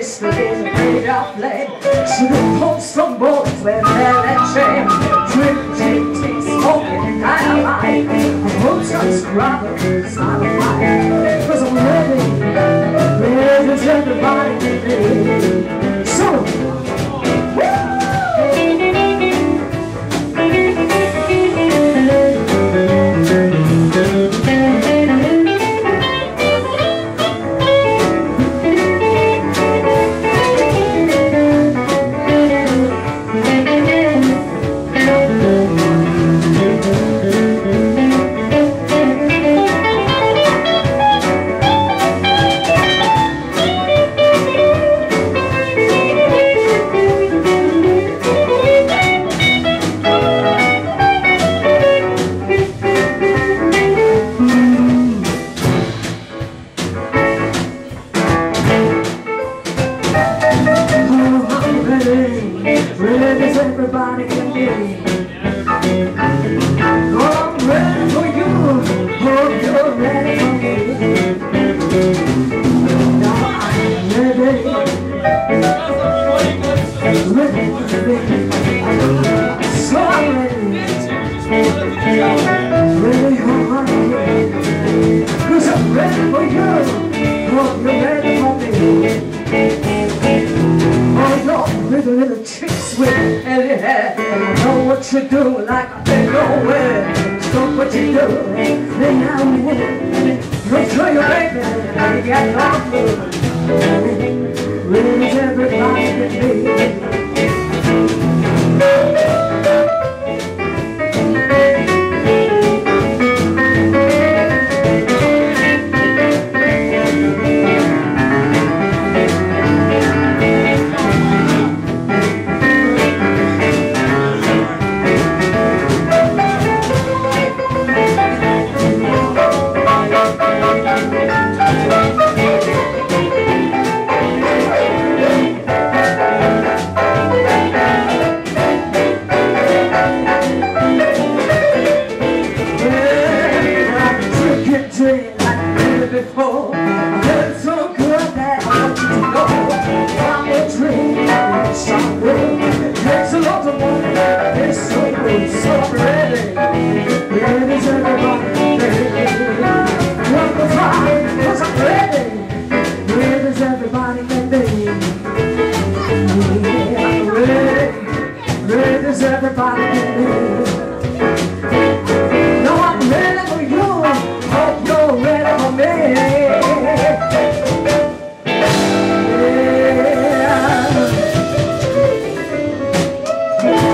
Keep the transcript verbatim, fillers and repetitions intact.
Yesterday's a pretty off late. Should have pulled some bullets with that chain. Drink, take, take, smoking, dynamite. I hope some grabber, it's not a fight. Cause I'm ready, ready to everybody today. So, ready as everybody can be. Oh, I'm ready for you. Hope you're ready for me. Now I'm ready. Ready to be. So I'm ready. Ready, oh, I'm ready. Cause I'm ready for you. Hope you're ready for me. Oh, no, little, little tricks with Ellie hair. You know what you do, like I been nowhere. Stop what you do, then now and then. Go through your baby, and you got no food. Really, everybody can be. Before I felt so good that I want you to know I'm a dream, it's so good. It takes a lot of money, it's so good. So I'm ready, ready as everybody, ready. Want to fly, cause I'm ready, ready as everybody can be. Yeah, I'm ready, ready as everybody can be. No, I'm ready for you, hope you're ready for me. Yeah.